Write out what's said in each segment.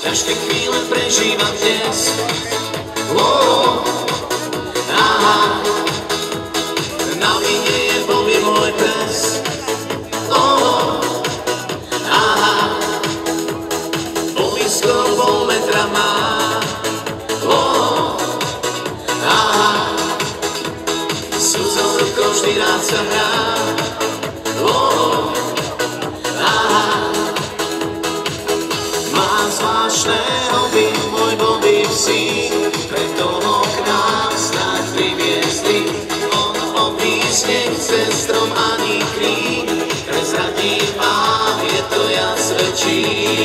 ťažké chvíle prežívam dnes. Oh, aha, na vine je Bobby môj pes. Oh, aha, Bobby skoro pol metra má. Oh, aha, sudzou rukou vždy rád sa hrá. Oh, aha, mám zvláštne hobby, môj Bobby psík, preto ho k nám snáď priviezli. On opísne cez strom ani krík, prezradí vám, je to jas väčší.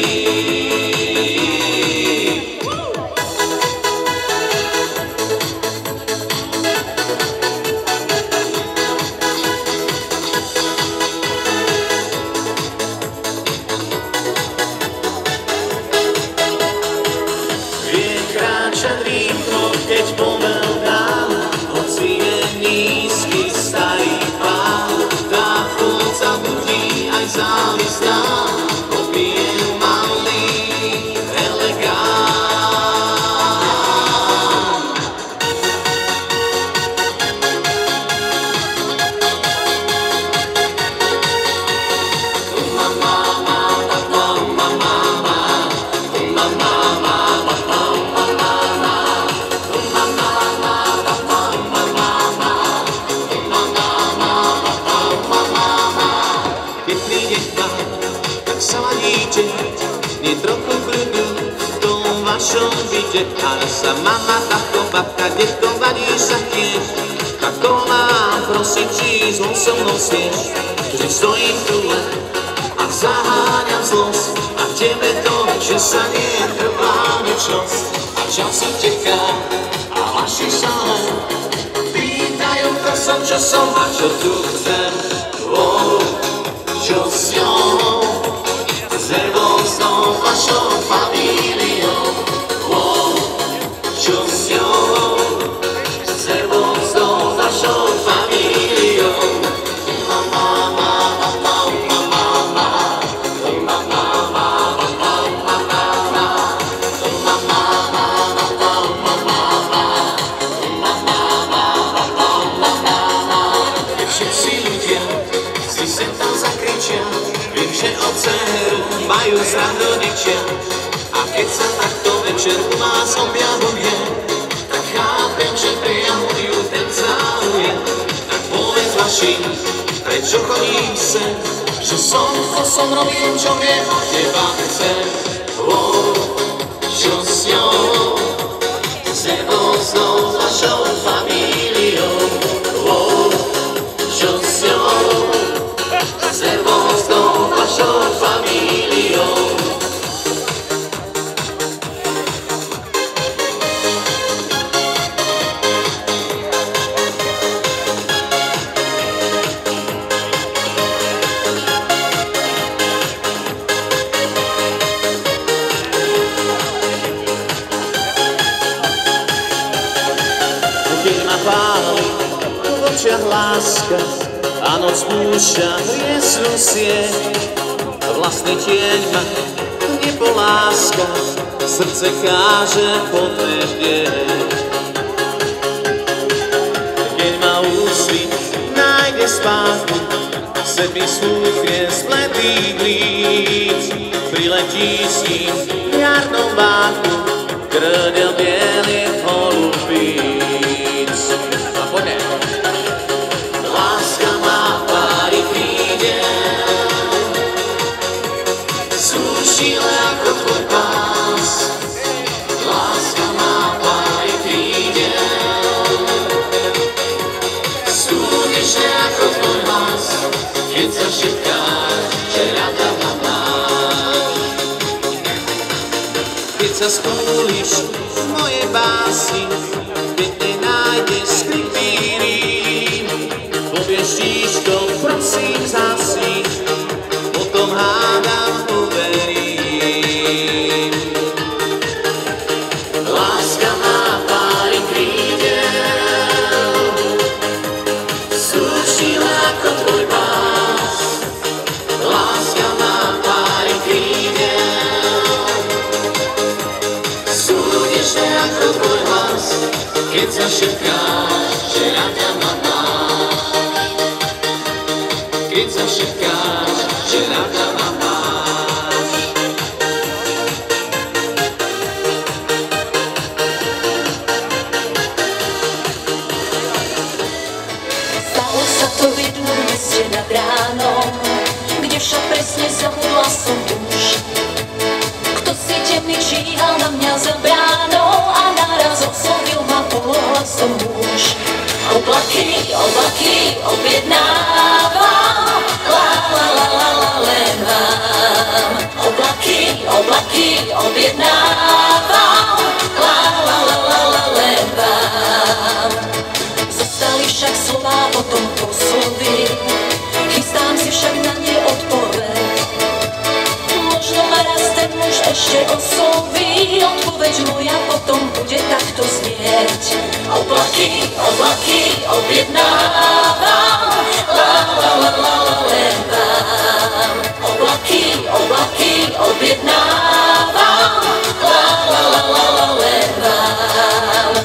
Keď povel dá, hoci je nízky starý pán, tá chôdza budí aj závisť nám, Bobby je malý elegant. Nie trochu kľudu v tom vašom byte, ale sa mama, tatko, babka, detko, vadíš sa tiež. Tako mám, prosím, či zlom so mnou smieš. Vždy stojím tu len a zaháňam zlosť, a v tebe to, že sa netrvá večnosť. A čas uteká a hlaší sa len, pýtajú, kto som, čo som a čo tu chcem. Oh, čo s ňou? S nervóznou vašou familiou. Oh, čo s ňou? S nervóznou vašou familiou. Keď všetci ľudia si sem tam zakričia, viem, že od dceru majú strach rodičia. A keď sa takto večer u vás objavuje, tak chápem, že prejavujú ten záujem. Tak povedz vašim, prečo chodím sem, že som, to som, robím, čo viem a teba chcem. Oh, čo s ňou? S nervóznou vašou familiou. Oh, čo s ňou? S nervóznou vašou familiou. Keď ma páli v očiach láska a noc púšťa hriesnú sieť, vlastný tieň ma nepoláska, srdce káže podveždieť. Keď ma úsvit nájde spánku, svet mi smúchne z bledých líc, priletí s ním v jarnom váku krdel bielých holubíc. A poďme. Láska má páry krídel, súšile ako tvoj pás. Láska má páry krídel, súdešne ako tvoj hlas, keď sa šepkáš, že rada ma máš. Keď sa skúliš v mojej básni, keď nenájdeš skrytý rím, povieš tíško, prosím zasni, potom hádam uverím. Láska má páry krídel, súčile ako tvoj pás. Láska má páry krídel, keď zašepkáš, že rada ma máš. Keď zašepkáš, že rada ma máš. Stalo sa to v jednom meste nad ránom, kde však presne zabudla som už. Kto si temný číhal na mňa za bránou a naraz oslovil ma pohlasom muž. Oblaky, oblaky objednávam, la la la la la len vám. Oblaky, oblaky objednávam, la la la la la len vám. Zostali však slová o tomto slovi, chystám si však na ne odpoveď. Možno ma raz ten muž ešte osloví, odpoveď moja potom bude takto znieť. Oblaky, oblaky objednávam, la la la la la len vám. Oblaky, oblaky objednávam, la la la la la len vám.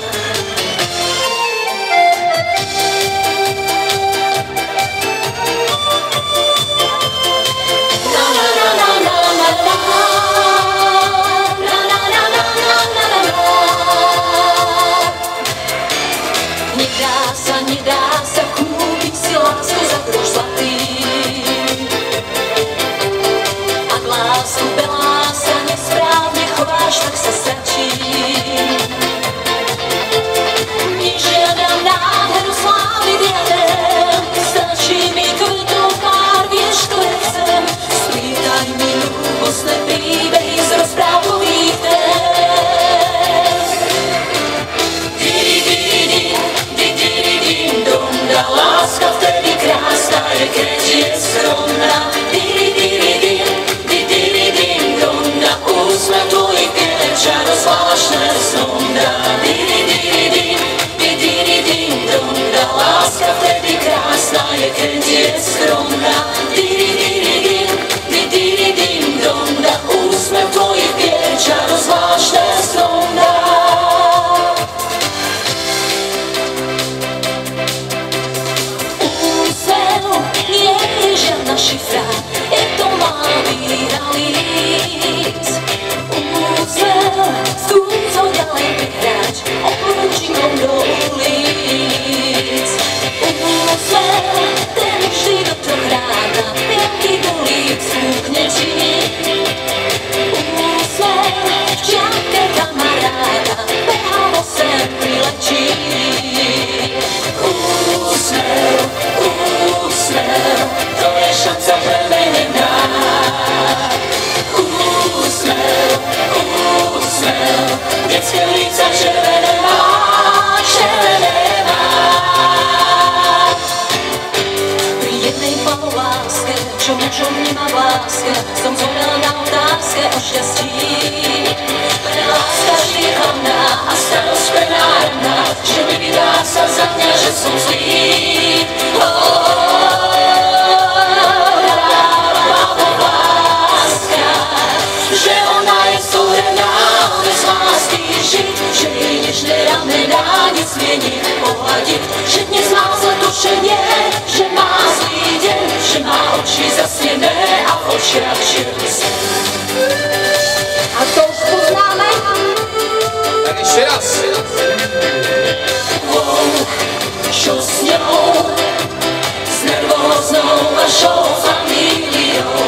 Nedá sa kúpiť si lásku za kruž zlatý. Ak lásku belá sa nesprávne chováš, tak sa stačí. Nežiadam nádheru slávy diadem, stačí mi kvetov pár, vieš, ktoré chcem. Spýtaj mi ľúbostné príbehy z rozprávkových tém. Láska vtedy krásna je, keď je skromná. Dom-da, úsmev tvojich bielek čaro zvláštne snom dá. Dom-da, láska vtedy krásna je, keď je skromná. Dom-da, úsmev tvojich bielek čaro zvláštne snom dá. Šifra, je to malý realít. Úsmev, skúso ďalej vyhrať obručíkom do ulic. Úsmev, ten vždy do troch rána, pianky bulík fúkne ti. Úsmev, v čiapke kamaráda, behavo sem priletí. Úsmev, to je šanca premenená. Úsmev, detské líca červené má. Pri jednej malou láske, čo mužom nemá v láske, som zhorel na otázke o šťastí. Pre láska vždy je hlavná a starosť prenárna, že nevydá sa za mňa, že som zlý. Že ona je súhrná, bez lásky žiť, že jej nežné ramená nesmie pohľadiť, že dnes má zle tušenie, že má zlý deň, že má oči zasnené a v očiach čierny sen. A to už poznáme? Tak ešte raz. Čo s ňou, s nervóznou vašou famíliou?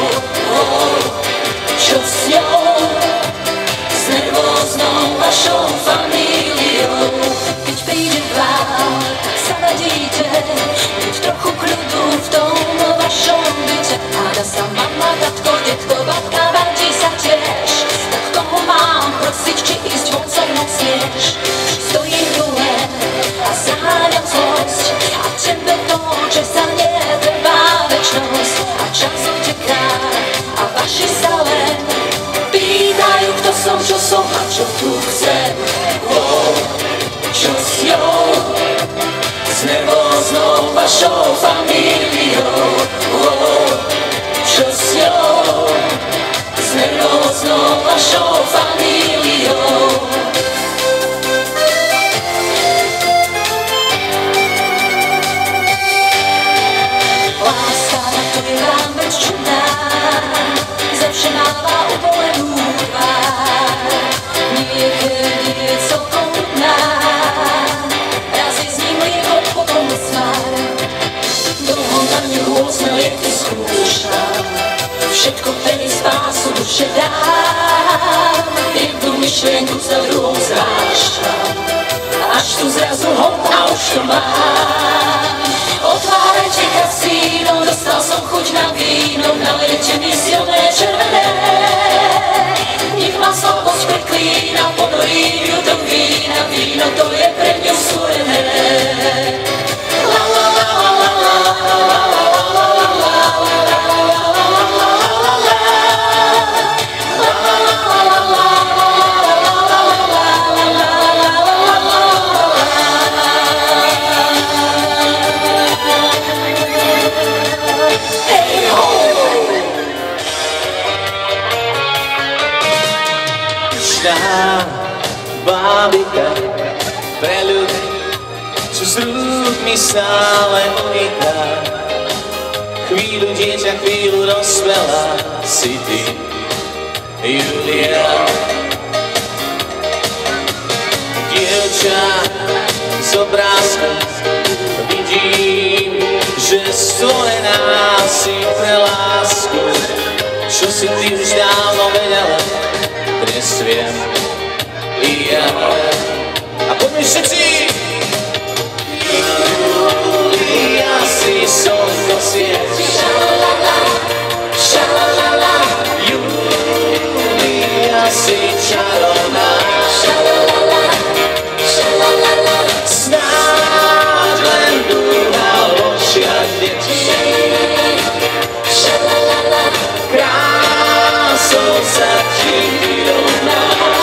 Čo s ňou, s nervóznou vašou famíliou? Keď príde vám, tak sa radíte, buď trochu kľudu v tom vašom byte. Háda sa mama, tatko, detko, babka, vadí sa tiež. Tak koho mám prosiť, či ísť von so mnou smieš? Stojím dole a zaháňam zlosť, a tebe to, že sa netrvá večnosť. A čas uteká a vaši sa len pýtajú, kto som, čo som a čo tu chcem. Čo s ňou, s nervóznou vašou famíliou? Čo s ňou, s nervóznou vašou famíliou? myšlienku za druhou zrážkam. Až tu zrazu hop a už to mám. Otvárajte kasíno, dostal som chuť na víno, nalejte mi silné červené. Nech ma slabosť preklína, ponorím ju do vína, víno to je pre mňu stvorené. La la la la la la la la la la bábika pre ľudí, čo z rúk mi stále uniká. Chvíľu dieťa, chvíľu dospelá si ty, Julia. Dievča z obrázku vidím, že stvorená si pre lásku, čo si ty už dávno vedela, dnes viem i ja. A poďme všetci! Julia si slnko svieti, šalalala, šalalala. Julia si čarovná, šalalala, šalalala. Snáď len dúha v očiach detí, šalalala. Krásou sa ti vyrovná,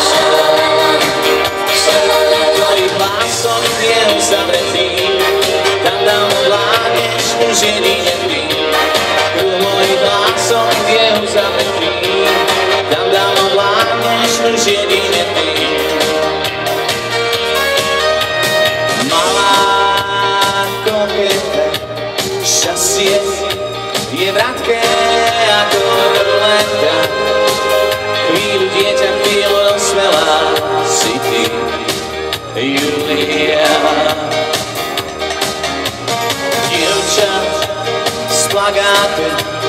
som jeho zavretý, tam dám vládneš už jedine ty. Kruh môj hlasom jeho zavretý, tam dám vládneš už jedine ty. Malá koketa, šťastie je vratké ako ruleta. Chvíľu dieťa, chvíľu dospelá si ty, Julia. Dievča z plagátu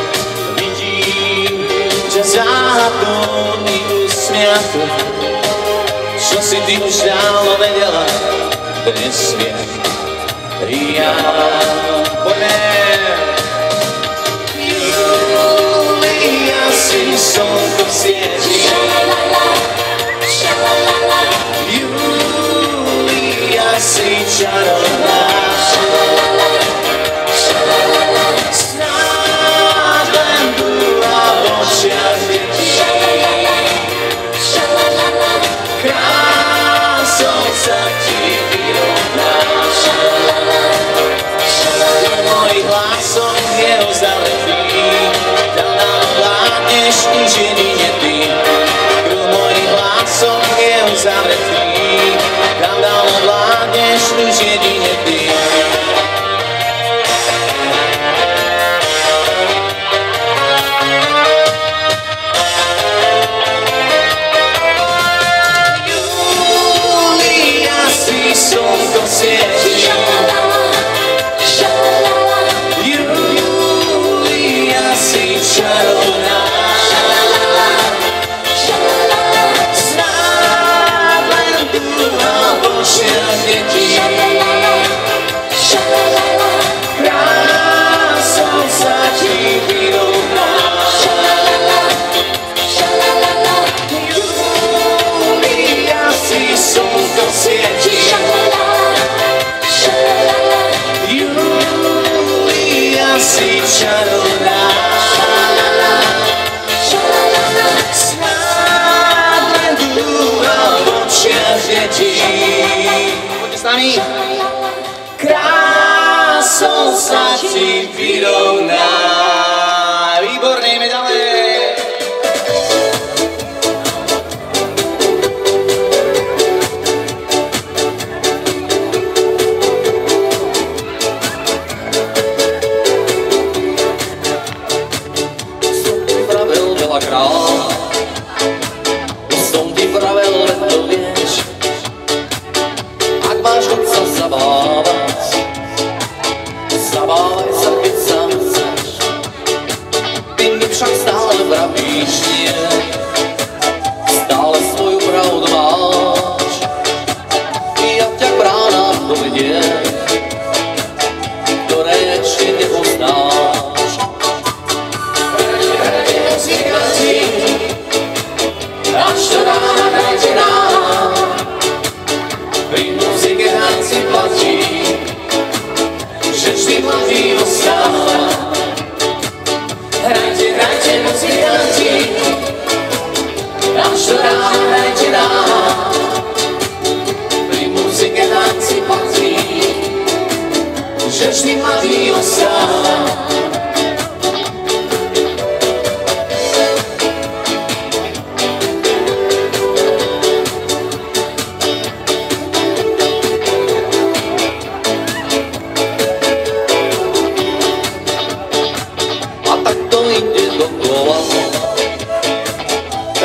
vidím ťa záhadnú i usmiatu, čo si ty už dávno vedela, dnes viem ja. Poďme! Julia si slnko svieti, si čarovná, snáď len dúha v očiach detí, krásou sa ti vyrovná. Môj hlasom jeho zavretý, tam nám vládneš už jedine ty.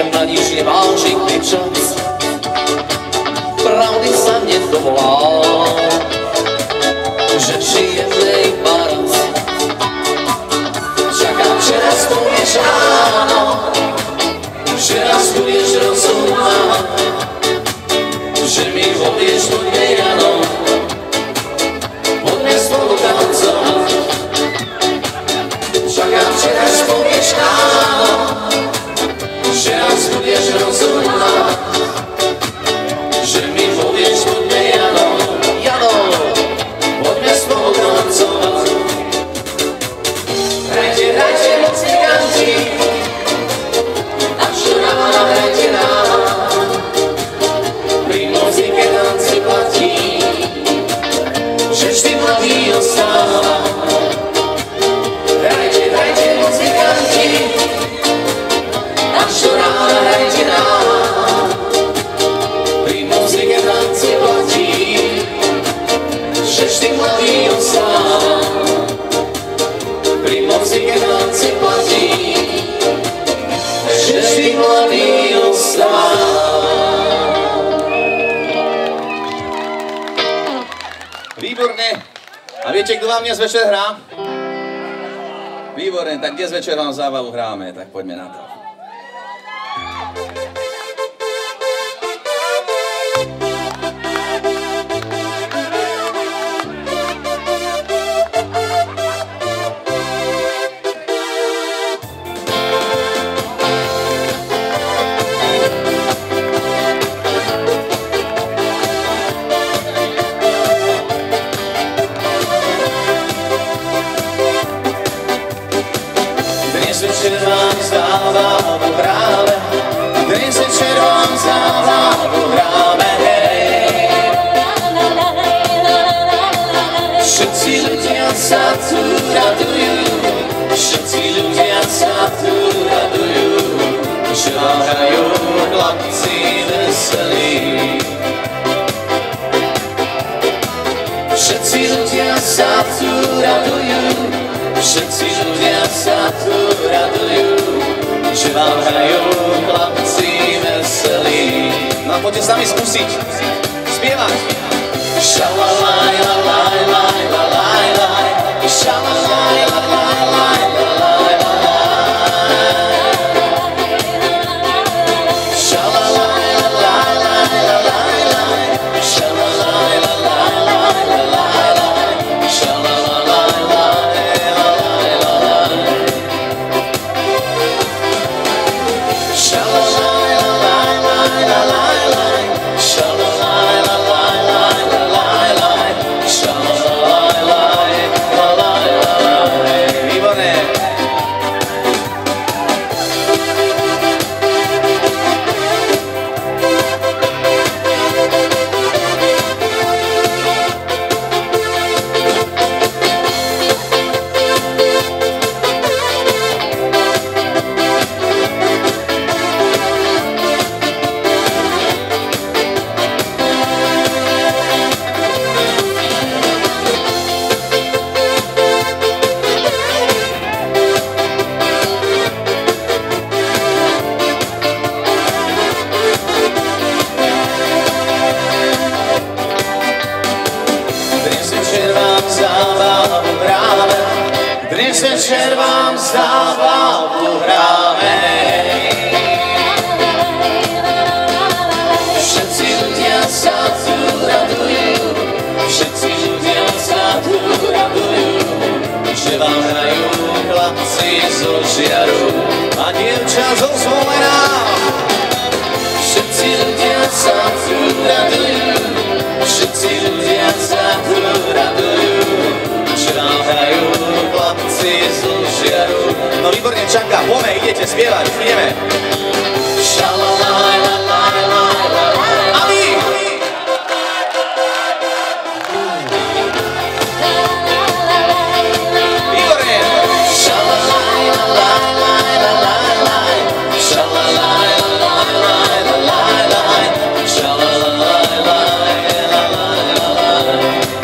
ma nič neváži čas. Pravdy sa nedovolá, že žijem iba raz. Čakám, že raz povieš áno, že raz budeš rozumná, že mi povieš buď áno, poďme spolu tancovať. Čakám, že raz povieš áno, že raz budeš rozumná, že mi povieš buďme áno, áno, poďme spolu tancovať. Hrajte, hrajte, muzikanti, až ráno hrajte nám, pri muzike tanci platí, že vždy mladý ostáva. Hrajte, hrajte, muzikanti, až ráno hrajte nám, pri muzike tanci platí, že vždy mladý ostáva. Pri muzike tanci platí, že vždy mladý ostáva. Výborne. A viete, kto vám dnes večer hrá? Výborne, tak dnes večer vám zábavu hráme, tak poďme na to. Dnes večer vám zábavu hráme, dnes večer vám zábavu hráme, hej. Všetci ľudia sa tu radujú, všetci ľudia sa tu radujú, že vám hrajú chlapci veselí. Všetci ľudia sa tu radujú, všetci ľudia sa tu radujú, že vám hrajú chlapci veselí. No a poďte s nami skúsiť spievať. Šalalaj, lalaj, laj, lalaj, laj, šalalaj, lalaj, laj, lalaj, lalaj. Šalalaj, lalaj, laj, lalaj, laj, šalalaj, lalaj, laj, lalaj, laj, šalalaj, laj, lalaj, lalaj. Šalalaj, lalaj, laj, lalaj, laj, šalalaj, lalaj, laj, lalaj, laj, šalalaj, laj, lalaj, lalaj. Výborné. Dnes večer vám zábavu hráme, dnes večer vám zábavu hráme. Všetci ľudia sa tu radujú, všetci ľudia sa tu radujú, že vám hrajú chlapci zo Žiaru a dievča zo Zvolena. Všetci ľudia sa tu radujú, všetci ľudia sa tu radujú, že vám hrajú chlapci zo Žiaru. No výborne, Čanka, poďme, idete spievať, ideme. Šalalaj, lalaj, laj, lalaj. A vy! Výborne! Šalalaj, lalaj, laj, lalaj, laj, šalalaj, lalaj, laj, lalaj, laj, šalalaj, laj, lalaj, lalaj.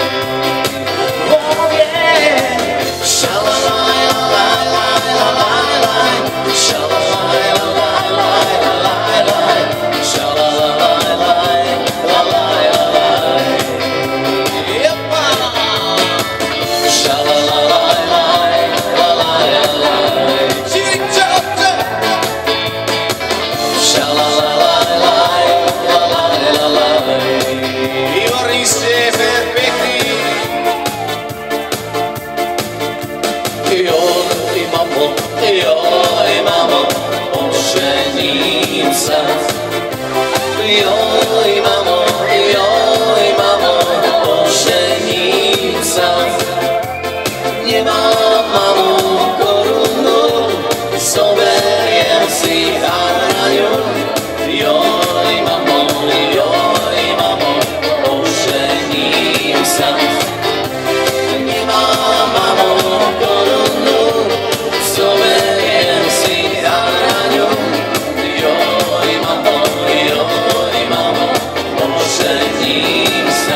Oh yeah! Šalalaj, lalaj, laj, lalaj, laj, šalalaj, lalaj. Výborný ste pekný. Joj, mamo, ožením sa. Joj, mamo, ožením sa. Nemám, mamo, korunu, zoberiem si hraňu. Joj, mamo, ožením sa. Nemám, mamo, korunu, zoberiem si hraňu. Joj, mamo, ožením sa.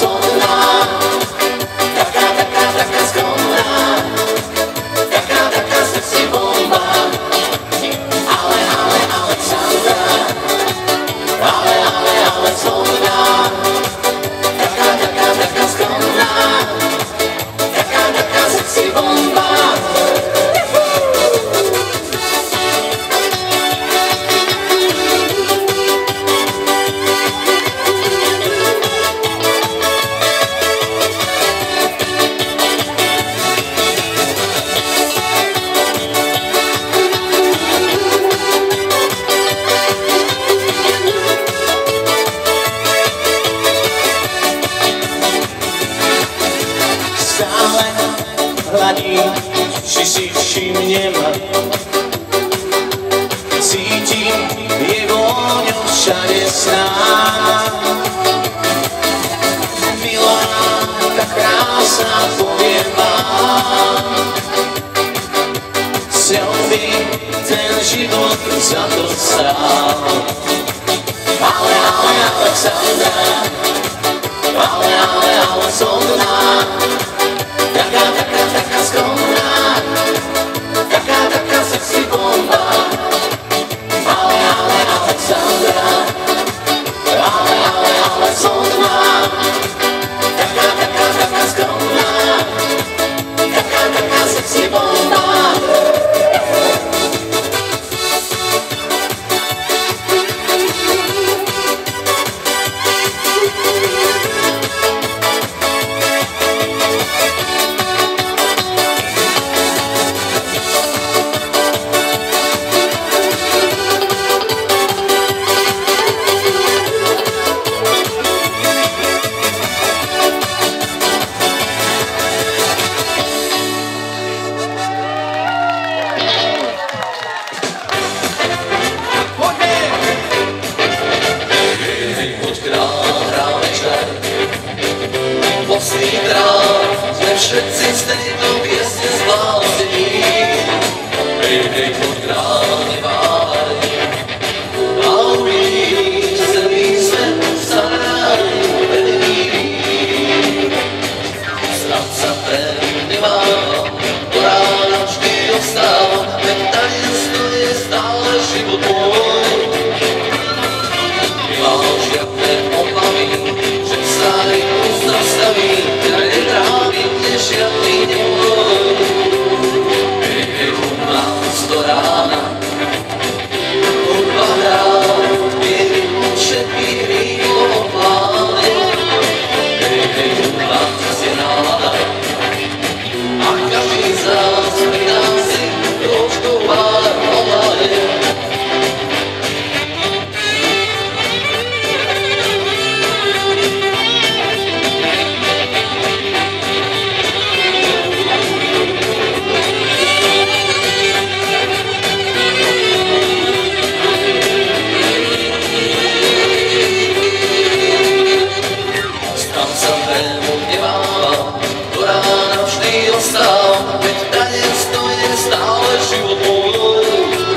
Taká skromná, taká si všimnem, cítim je vôňu všade snáď. Milá, tá krásna, poviem vám, s ňou by ten život za to stál. Ale, Alexandra, ale, zlomná, taká skromná, taká sexy bomba. Ale, Alexandra, ale, zlomná, taká skromná, taká sexy bomba. Všetci z tejto piesne zblázení, hej, poď král, nevárni, a uvidíš celý svet sa rádi. Strach sa premnevám, do rána vždy dostávam, veď tajemstvo je stále život môj. Nemám žiadne obavy, že sa rytmus nastaví, žiadny neboj. Hej, do rána, hudba hrá, je rytmus všetkých rýchlo pláne. Hej, hudba je nálada, a každý z nás pridá si trošku pár poláje. Veď tajemstvo je stále život môj.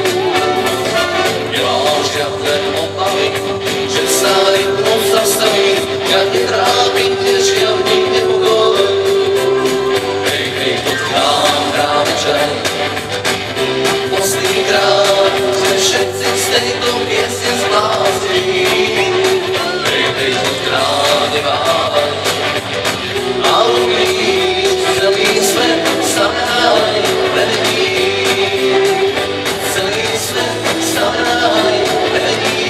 Nemám žiadne obavy, že sa rytmus zastaví, ja netrápi žiadny nepokoj. Hej, poď nám hráme čaj, postný krát, sme všetci z tejto piesne zbláznení. Hej, poď krát, neváhaj, a uvidíš celý svet sa ráj vedí. Celý svet sa ráj vedí.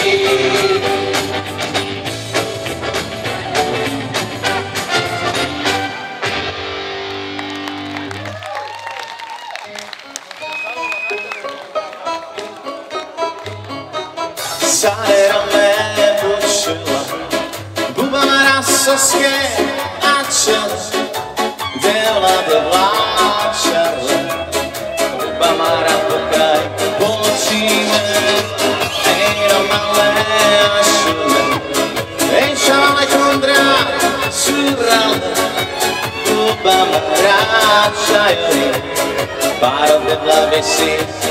Sareme počula, gubama rasovské a čelo, devla vláčala, gubama rapokaj počíme, ejno malé a šume, ej šalé kondra surale, gubama ráčajú, pár devla vysí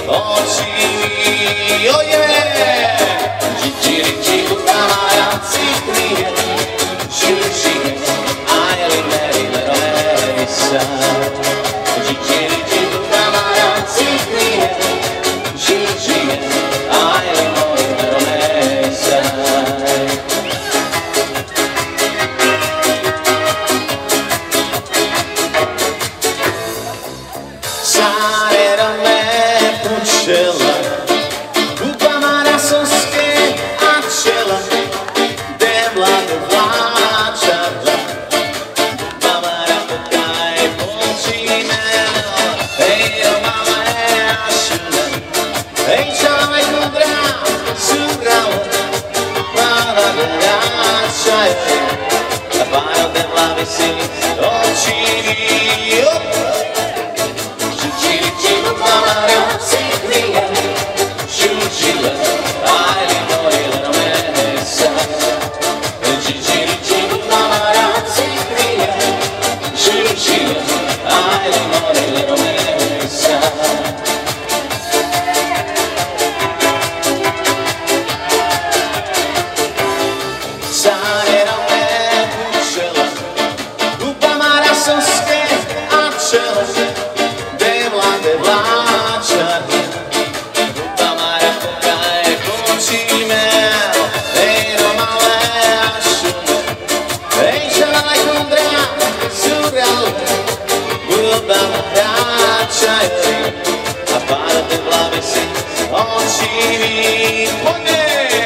očí, oje! Riči, gubama citnie, žije, ajeli meri, veromeri sa. Riči, gubama citnie, žije, ajeli meri, veromeri sa. Sarera me pučela, gubama rasovské a čela, devla vláčala, gubama rapokaj počíme, hej, malé a šume, hej, čalé kudrá surale, pláva vláčajú, a pár devla vysí očí. zájerové účele, húpa má rasovské a čele, devla čarne, húpa má raková je končíme, hejno malé a šume, hej šalaj kondra, surale, húpa má ráčaje, a pár devla vysí očivý, poďme!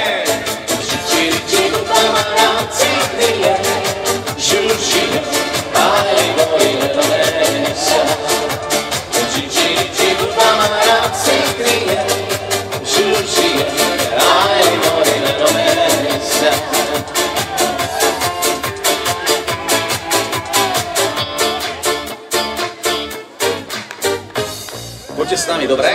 Poďte s nami, dobre?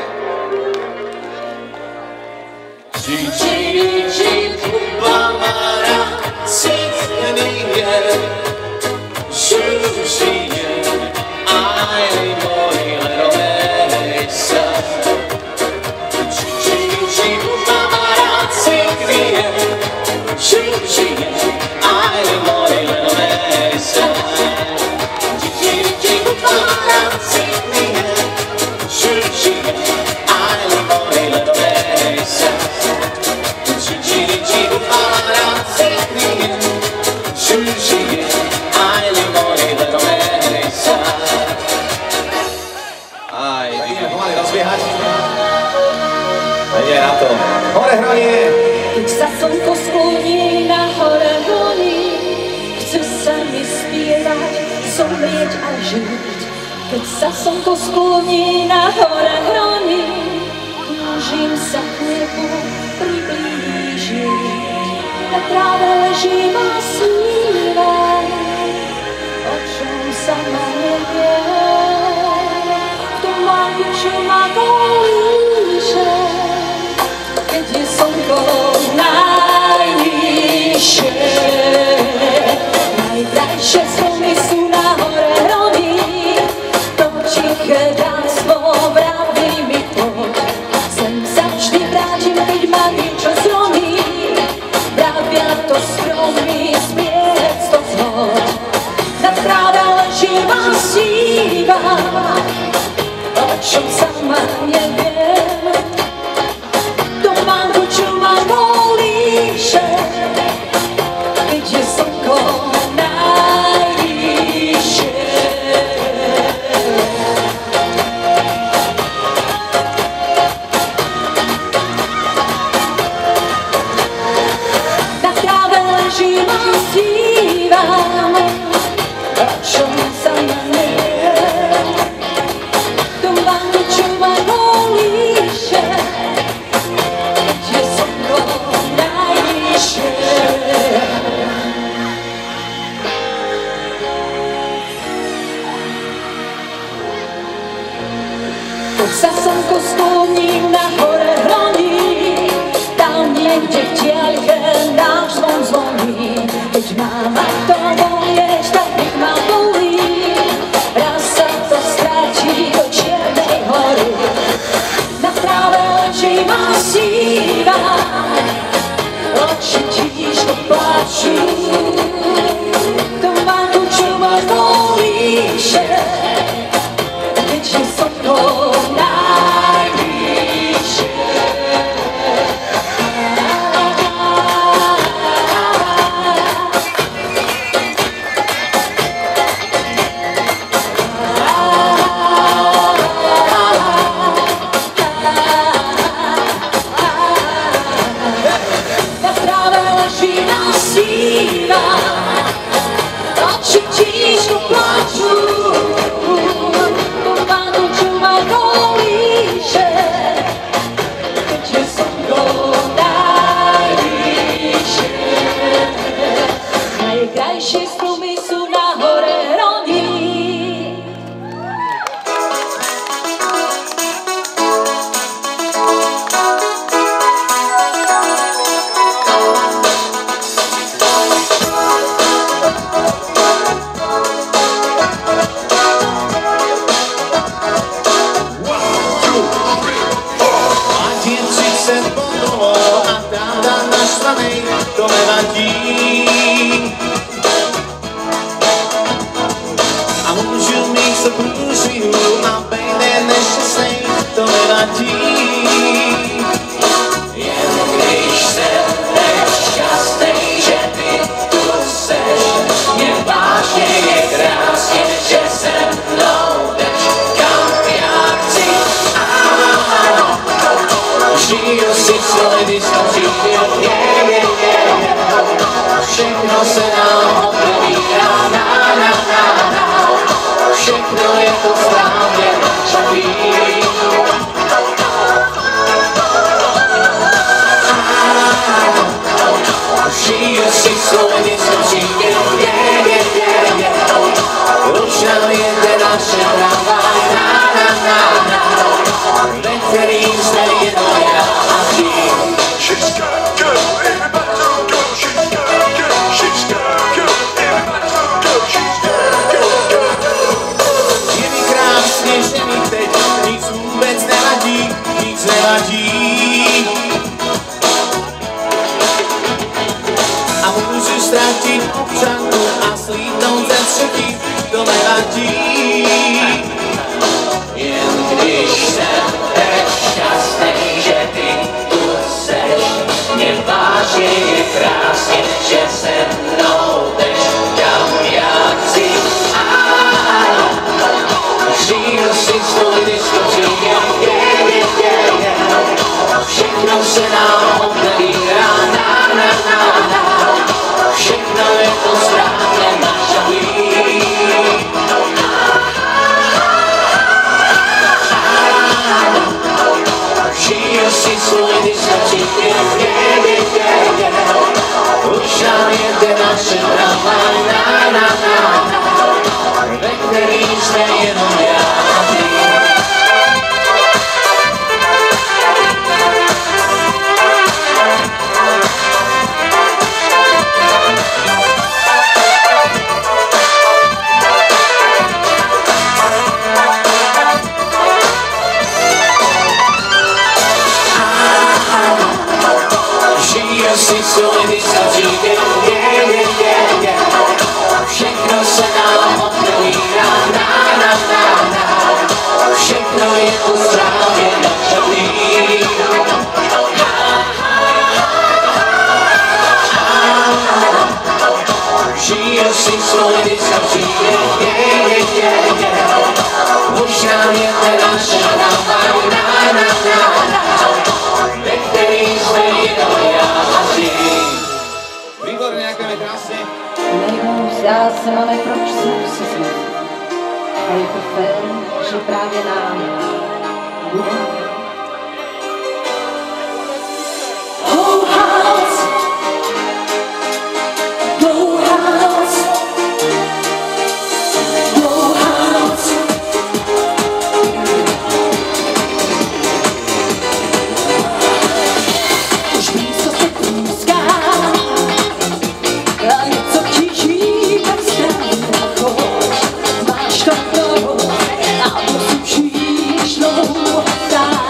Hore hronie! Keď sa slnko skloní na hore hroní, chce sa mi spievať, zomrieť a žiť. Keď sa slnko skloní na hore hroní, túžim sa k nebu priblížiť. Na tráve ležím a snívam, o čom sa ma neviem. V tom mládku, čo ma kolíše, keď je slnko najvyššie. Najkrajšie stromy sú na hore hroní, to tiché dáctvo vraví mi poď. Sem sa vždy vrátim, keď ma niečo zlomí, vravia to stromy, smiech to zhoď. Na tráve ležím a snívam, o čom sama neviem. Keď je slnko najvyššie. Na tráve ležím a snívam, o čom sa ma neviem. To mám to, čo ma kolíše. Keď sa slnko skloní na hore hroní, tam niekde v diaľke náš zvon zvoní. Keď máma to volieš, tak nech ma bolí, raz sa to stratí do Čiernej hory. Na tráve ležím a snívam, oči tížko plačú. To má to, čo ma kolíše, keď je slnko najvyššie. Na tráve ležím a snívam, oči tížko plačú. Najkrajšie stromy sú na hore hroní. všechno se nám otevírá, všechno je to správně načatý. Žiju si svůj mysl už nám jede naše tramvaj, ve kterým jsme jenom já a ty. She's got go, everybody go, go. She's got go, she's got go, everybody go, she's got go. Je mi krásně, že mi teď nic vůbec nevadí, nic nevadí. A můžu ztratit občanku a slítnout ze střechy, to nevadí. Jen když jsem teď šťastný, že ty tu seš, mě vážně je krásně, že se mnou jdeš tam já chci. Žiju si svůj diskoték, všechno se nám otevírá, všechno je to správně načatý. Žiju si svůj diskoték, už nám jede naše tramvaj, ve který jsme jenom já a ty. Žiju si svůj diskoték, všechno se nám otevírá, všechno je to správně načatý. Žiju si svůj diskoték, už nám jede naše tramvaj, ve který jsme jenom já a ty. Výborně, děkujeme krásně. Najednou zdá se, máme proč se musí změnit. A je to fér, že právě nám bude. Go house, go house, go house. Už blízko se blízká, a něco tíží, tak strávná choď. Máš to a to si příliš dlouho zdá.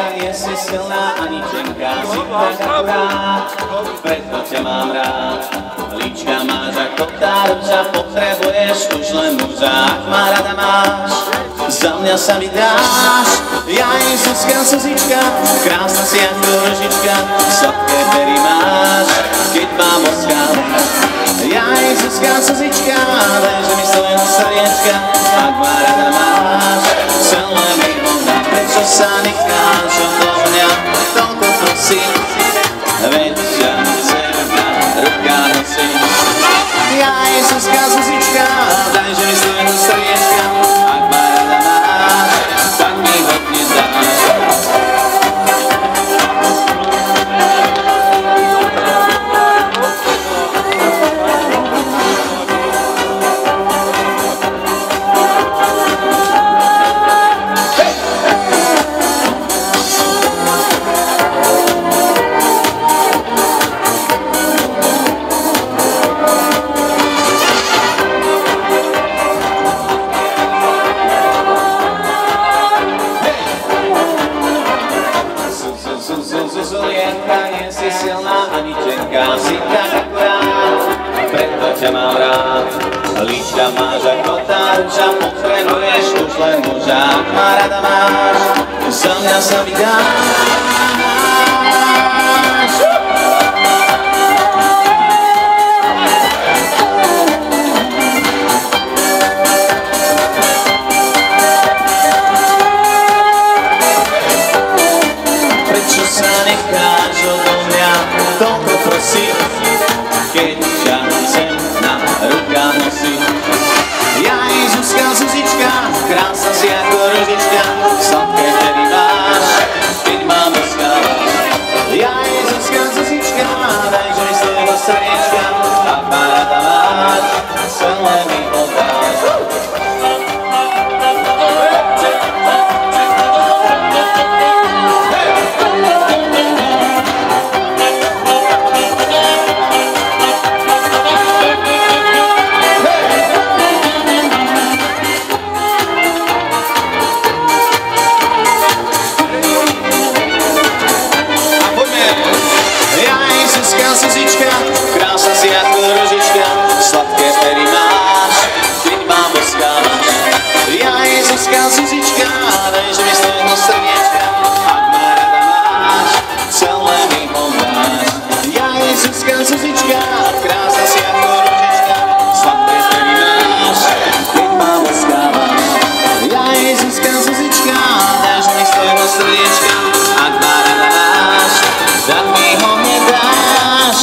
rieka, nie si silná ani tenká, si tak akurát, preto ťa mám rád. Líčka máš ako tá rúža, potrebuješ už len muža, ak ma rada máš, za mňa sa vydáš. Ja jej Zuzka, Zuzička, krásna si ako ružička, sladké pery máš, keď mám oskal. Ja jej Zuzka, Zuzička, daj, že mi svojho srdiečka, ak ma rada máš, celé mi voda, prečo sa necháš odo mňa, toľko prosím, veď ťa zemná ruka nosím. Ja jej Zuzka, Zuzička, daj, že mi svojho srdiečka, ak ma rada máš, tak mi hodne dáš. Zuzulienka, nie si silná ani tenká, si tak akurát, preto ťa mám rád. Líčka máš ako tá rúža, potrebuješ už len muža, ak ma rada máš, za mňa sa vydáš. Prečo sa necháš odo mňa, toľko prosím, keď ťa zemná ruka nosí. Ja jej Zuzka, Zuzička, krásna si ako ružička, sladké pery máš, keď mám oskávaš. Ja jej Zuzka, Zuzička, daj, že mi svojho srdiečka, ak ma rada máš, celé mi oddáš. Zuzička, krásna si ako ružička, sladké pery máš, keď ma boskávaš. Ja jej Zuzka, Zuzička, daj, že mi svojho srdiečka, ak ma rada máš, celé mi oddáš. Ja jej Zuzka, Zuzička, krásna si ako ružička, sladké pery máš, keď ma boskávaš. Ja jej Zuzka, Zuzička, daj, že mi svojho srdiečka, ak ma rada máš, tak mi ho nedáš.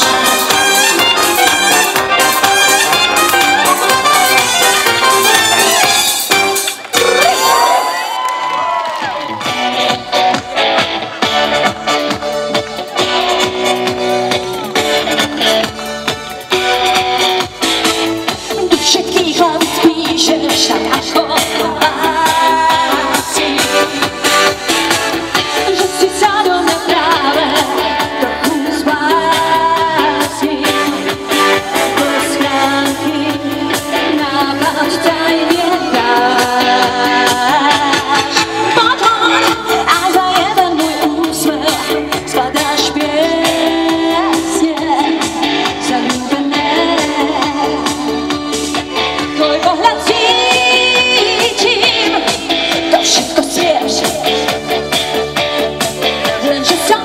Do všetkých hlav spíšeš tak ako asi, že si sa do mňa práve trochu spásí. Do schránky nápad tajne dáš. Potom aj za jeden môj úsmev skladáš piesne zaľúbené. Tvoj pohľad cítim, to všetko svieš, lenže sa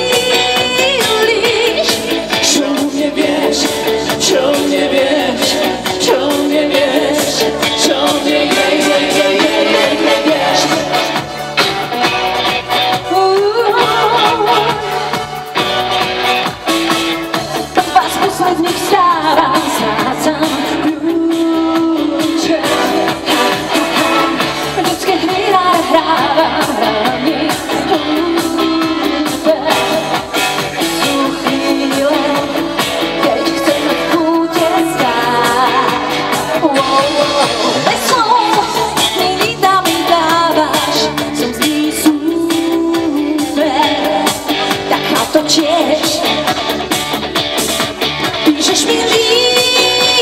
mýliš. Čo nevieš, čo nevieš, čo nevieš, čo nevieš. Prvá z posledných stávam, strácam kľúče. Ľudské hry hrávam, hrávam hlúpe. Sú chvíle, keď chcem v kúte stáť. Bez slov mi vydávaš, som zlý súper, tak ma to tiež. Píšeš mi lísty,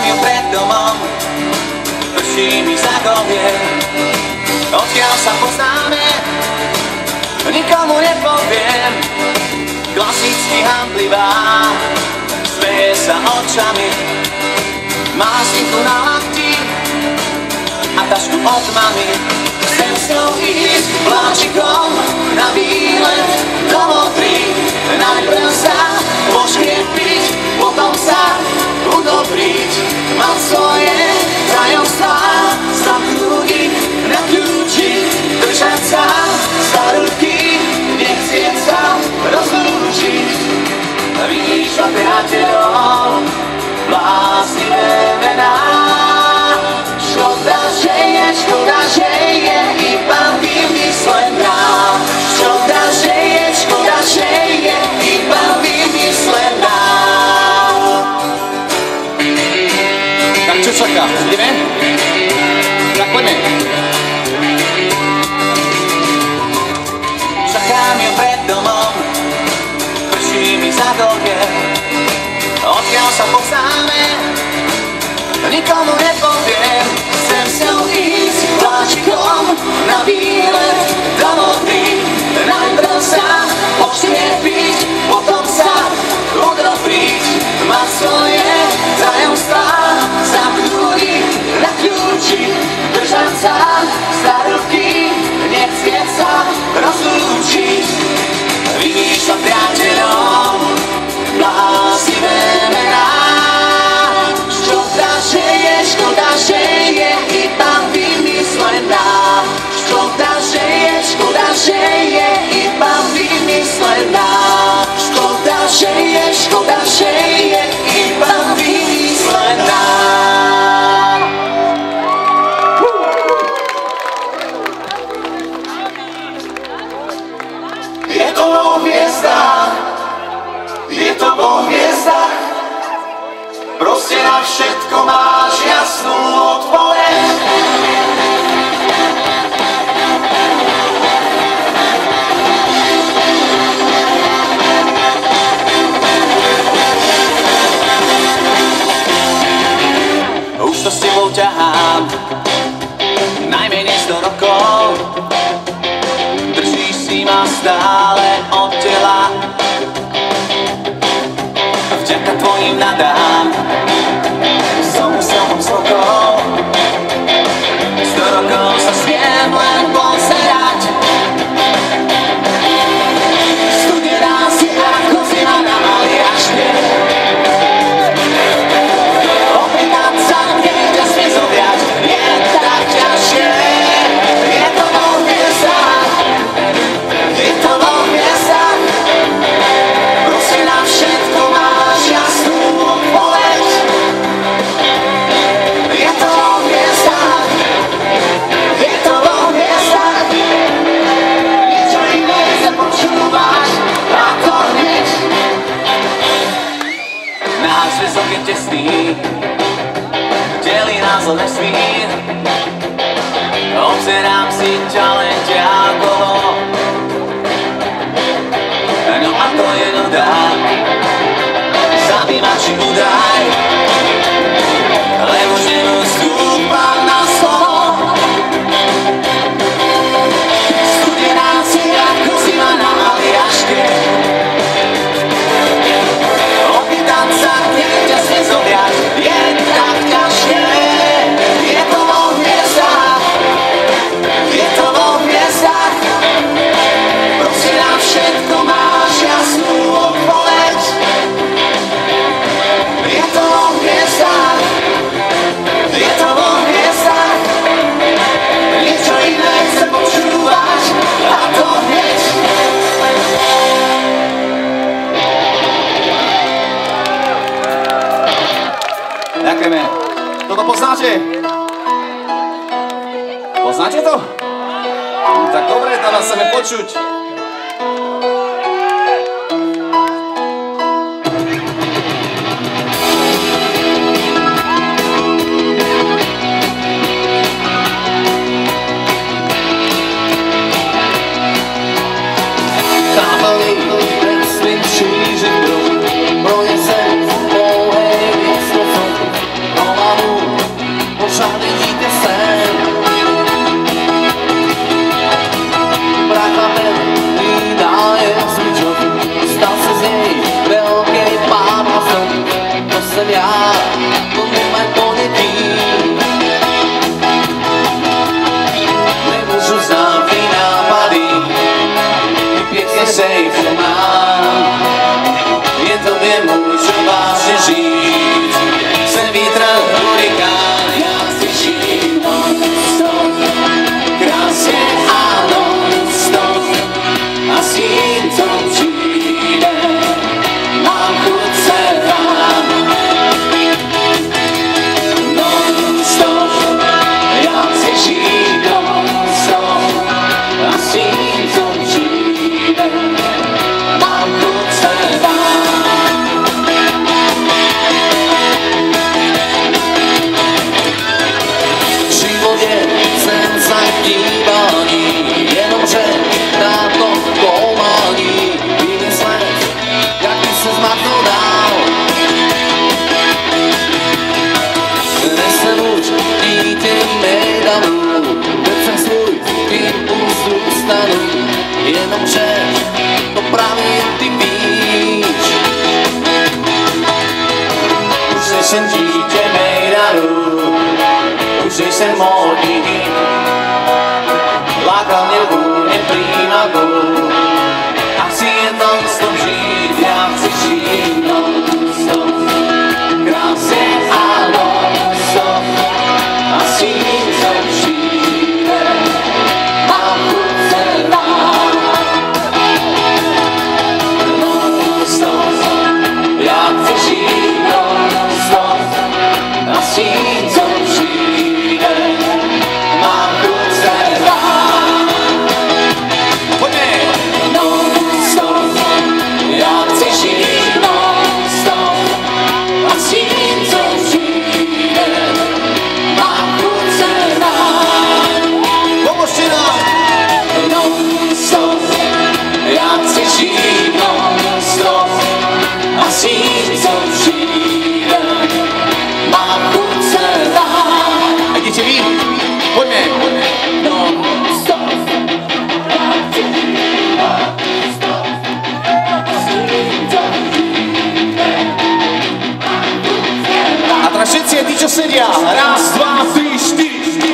ju pred domom, prší mi za kovie. Odkiaľ sa poznáme, nikomu nepoviem. Klasicky handlivá, smeje sa očami, má slinku na lakti a tašku od mami. Chcem s ňou ísť vláčikom na výlet do Modry. Najprv sa poškriepiť, potom sa udobriť. Mám svoje tajomstvá, zamknúť ich na kľúči, držať sa za ruky, nechcieť sa rozlúčiť. Vidíš ma priateľov, bláznivé mená. Škoda, že je iba vymyslená. Škoda, že je iba vymyslená. Tak čo čaká? Ideme? Tak poďme. Čakám ju pred domom, prší mi za doke. Odkiaľ sa poznáme, nikomu nepoviem. Chcem s ňou ísť vláčikom na výlet do Modry. Najprv sa poškriepiť, potom sa udobriť. Má svoje tajomstvá, zamknúť ich na kľúči, držať sa za ruky, nechcieť sa rozlúčiť. Vidíš sa priateľom, bláznivé mená. Škoda, že je iba vymyslená. Škoda, že je iba vymyslená. Škoda, že je iba vymyslená. Je to vo hviezdách, je to vo hviezdách. Proste na všetko máš jasnú odpoveď. Už to s tebou ťahám najmenej 100 rokov. Držíš si ma stále od tela. Vďaka tvojim nadám som zvukou. 100 rokov sa smiem len pozerať. Studená si ako zima na Aliaške. Opýtať sa, kde ťa smie zoviať, je tak ťažké. Je to vo hviezdách, je to vo hviezdách. Proste na všetko máš jasnú odpoveď. Je to vo hviezdách, je to vo hviezdách. Niečo iné chce počúvať, a to hneď. Náš zväzok je tesný, delí nás o vesmír. Obzerám si ťa len ďalkovo. No a to je nuda, zabývači údaj, lebo ženu stúpam na slovo. Studená si ako zima na Aliaške. Opýtať sa, kde ťa smie zoviať, je tak ťažké. Je to vo hviezdách, je to vo hviezdách. Proste na všetko máš jasnú odpoveď. Je to vo hviezdách, je to vo hviezdách. Niečo iné chce počúvať, a to hneď. Ďakujeme. Toto poznáte? Poznáte to? Tak dobre, to vás chceme počuť. Pro jesem, pohej, víc to že jsem módní, lákal mě vůně prímavou. A chci jen non-stop žít, já chci žít non-stop. Krásně a non-stop, a s tím, co přijde, mám chuť rád. Non-stop, já chci žít non-stop, a s tím, co přijde, mám chuť rád. Pojďme! Non-stop, já chci žít non-stop, a s tím, co přijde, mám chuť rád. Pomozte nám! Non-stop, já chci žít non-stop, a s tím, co přijde, mám chuť rád. A děti ví, pojďme! Non-stop, já chci žít non-stop, a s tím, co přijde, mám chuť rád. A teraz všetci tí, čo sedia, raz, dva, tri, štyri.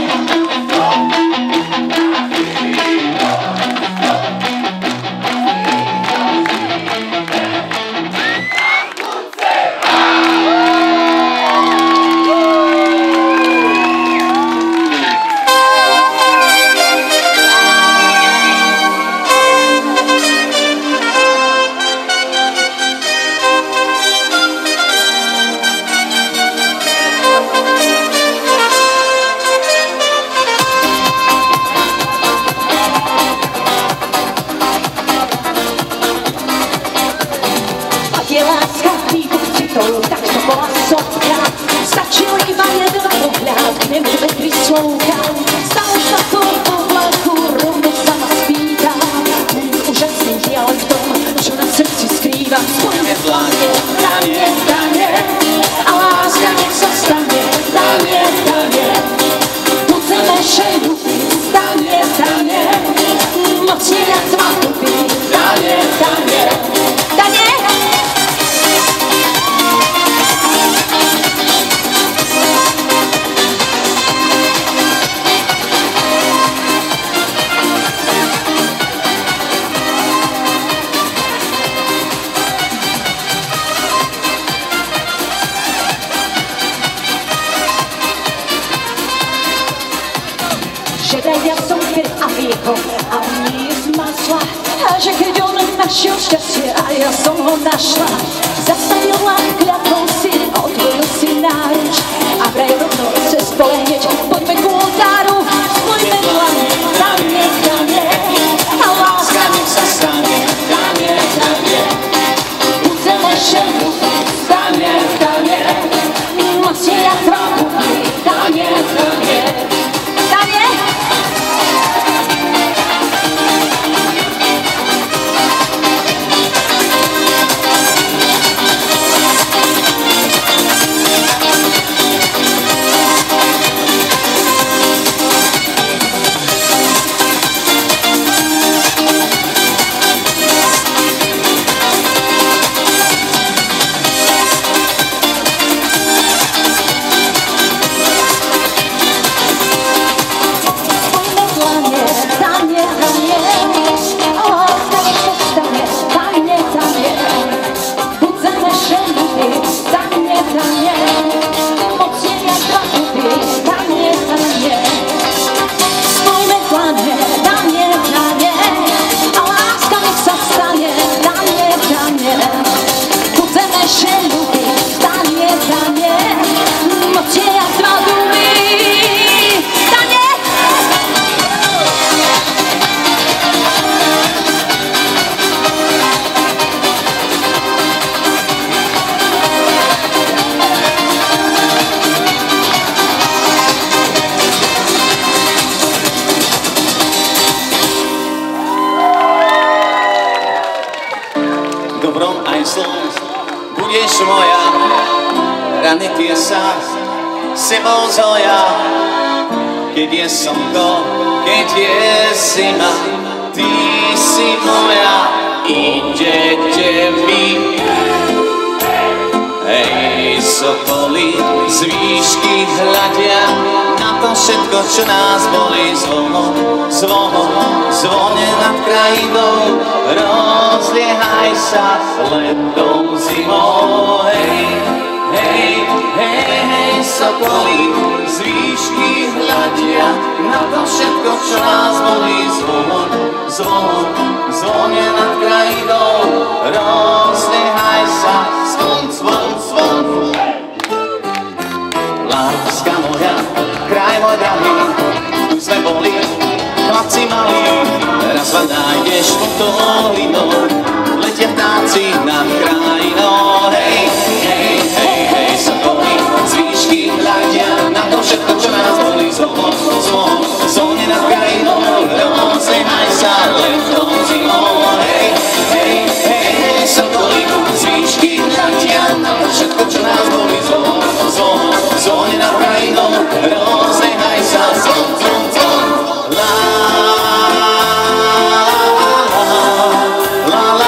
Budeš moja, rany tie sa sebou zoja. Keď je slnko, keď je zima, ty si moja, idete mi. Hej, sokoly z výšky hľadia na to všetko, čo nás bolí. Zvono, zvono, zvone nad krajinou, rozliehaj sa letom zimou. Hej, hej, hej, hej, sokoly z výšky hľadia na to všetko, čo nás bolí. Zvono, zvono, zvone nad krajinou, rozliehaj sa, zvon, zvon, zvon. Láska moja, kraj môj drahý, tu sme boli, chlapci malí, raz ma nájdeš pod dolinou, letia vtáci nad krajinou. Hej, hej, hej, hej, sokoly z výšky hľadia na to všetko, čo nás bolí. Zvon, zvon, zvone nad krajinou, rozliehaj sa letom zimou. Hej, hej, hej, hej, sokoly z výšky hľadia na to všetko, čo nás bolí. Zvon, zvon, zvone nad krajinou, rozliehaj sa, zvon, zvon, zvon. La, la, la,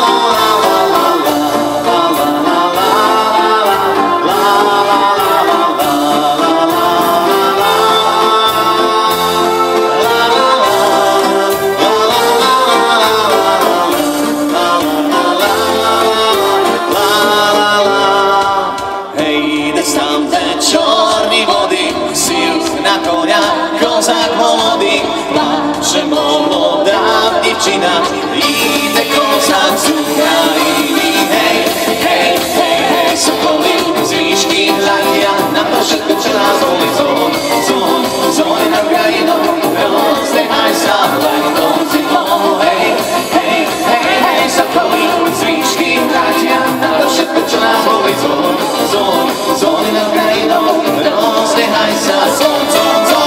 kozák molodý, pláče molodá divčina, ide kozák z Ukrajiny. Hej, hej, hej, hej, sokoly z výšky hľadia na to všetko, čo nás bolí. Zvon, zvon, zvone nad krajinou, rozliehaj sa letom zimou. Hej, hej, hej, hej, sokoly z výšky hľadia na to všetko, čo nás bolí. Zvon, zvon, zvone nad krajinou, rozliehaj sa, zvon, zvon, zvon.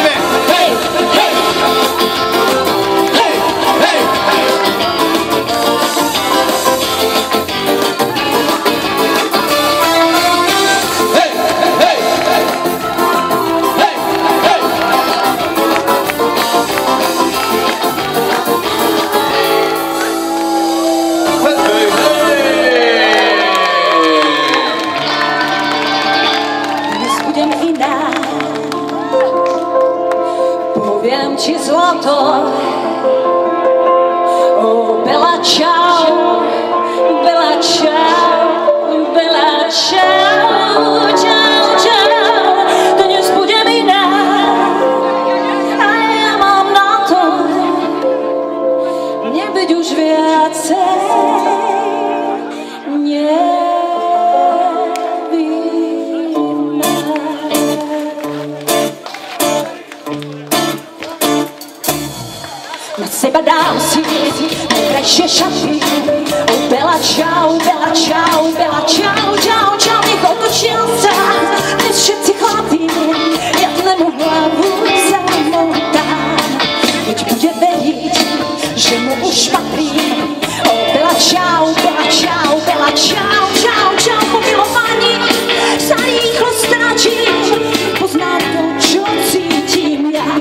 Ci zlato, oh bella ciao, bella ciao, bella ciao, ciao, ciao, dnes budem iná a ja mám na to nebyť už viacej nevinná. Na seba dám si najkrajšie šaty. Oh bella ciao, bella ciao, bella ciao, ciao, ciao. Nech otočia sa dnes všetci chlapi, jednému hlavu zamotám. Keď bude veriť, že mu už patrím. Oh bella ciao, bella ciao, bella ciao, ciao, ciao. Po milovaní sa rýchlo stráčim, poznám to, čo cítim ja.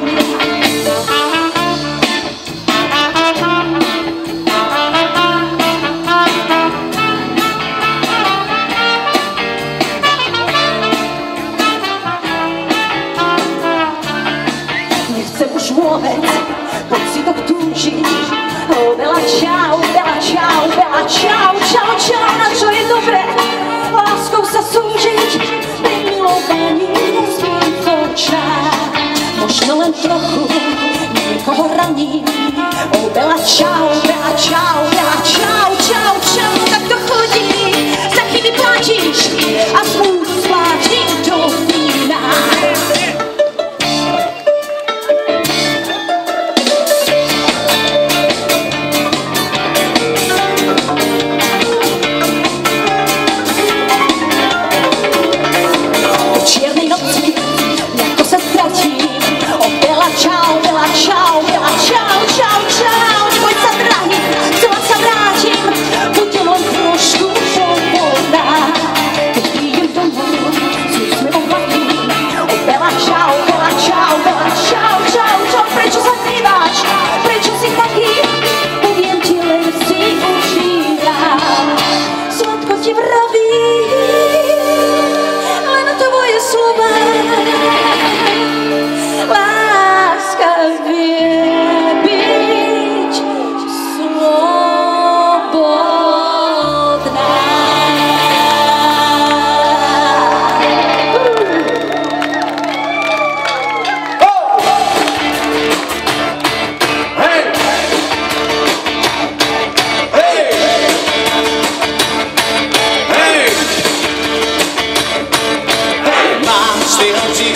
Vôbec pocitoch túžiť. Oh bella ciao, bella ciao, bella ciao, ciao, ciao. Na čo je dobré láskou sa súžiť, pri milovaní nesmím v očách. Možno len trochu niekoho raní. Oh bella ciao, bella ciao, bella ciao, ciao, ciao. Tak to chodí, za chyby platíš a smúť splátim do vína.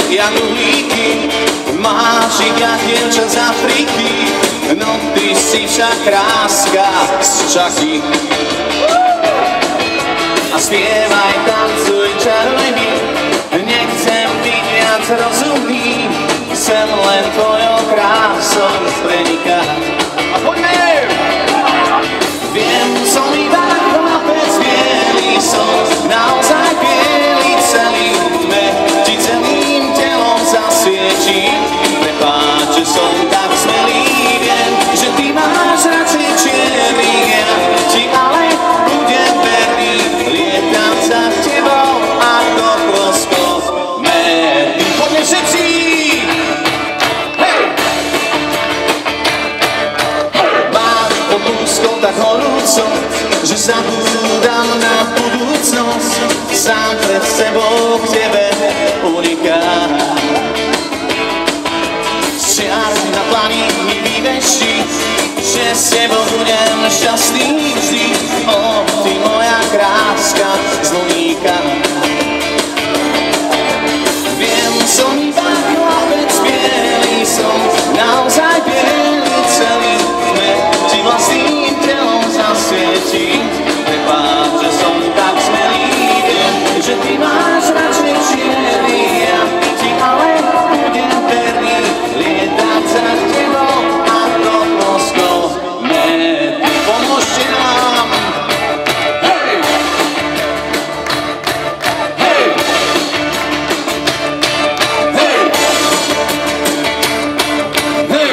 jak uhlíky, máš ich jak dievča z Afriky, no ty si však kráska z Čaky. A spievaj, tancuj, čaruj mi, nechcem byť viac rozumný, chcem len tvojou krásou prenikať. A poďme! Viem, som iba chlapec, bielý som, naozaj bielý celý, tme ti celým telom zasviečím. Prepáč, že som tak smelý, viem, že ty máš radšej čierny, ja ti ale budem verný, lietam za tebou ako kloskov medný. Poďme všetci! Tak horúco, že zabúdam na budúcnosť, sám pred sebou k tebe uniká. Z čiary na plani mi vyveší, že s tebou budem šťastný vždy. O, ty moja kráska z Luníka. Viem, som iba chlapec, bielý som, naozaj bielý celý, tme ti vlastným telom zasvietím. Prepáč, že som tak smelý, viem, že ty máš radšej čierny, ja ti ale budem verný, lietať za tebou ako kloskov medný. Pomôžte nám! Hej! Hej! Hej! Hej!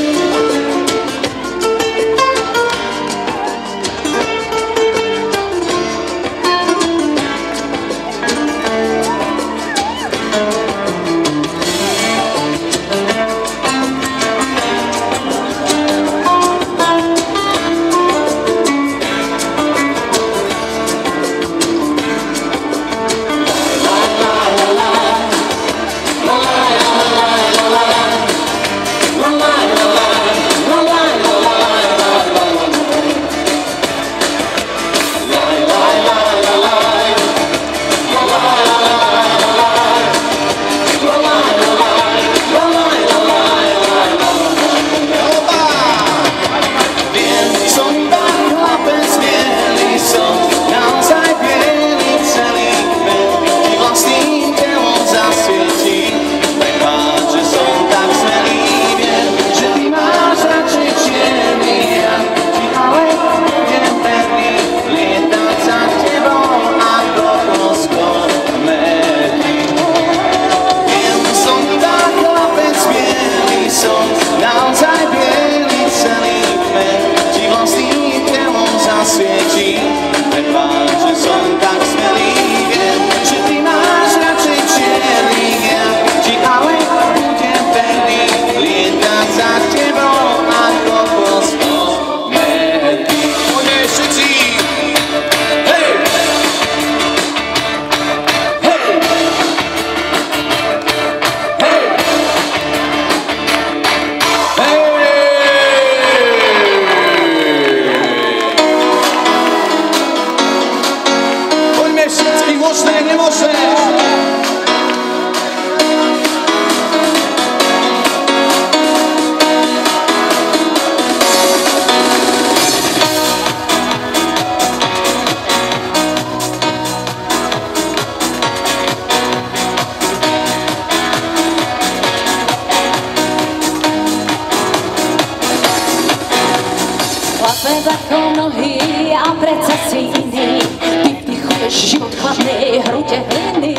Chlapec ako nohy a predsa si iný, ty vdychuješ život chladnej hrude hliny.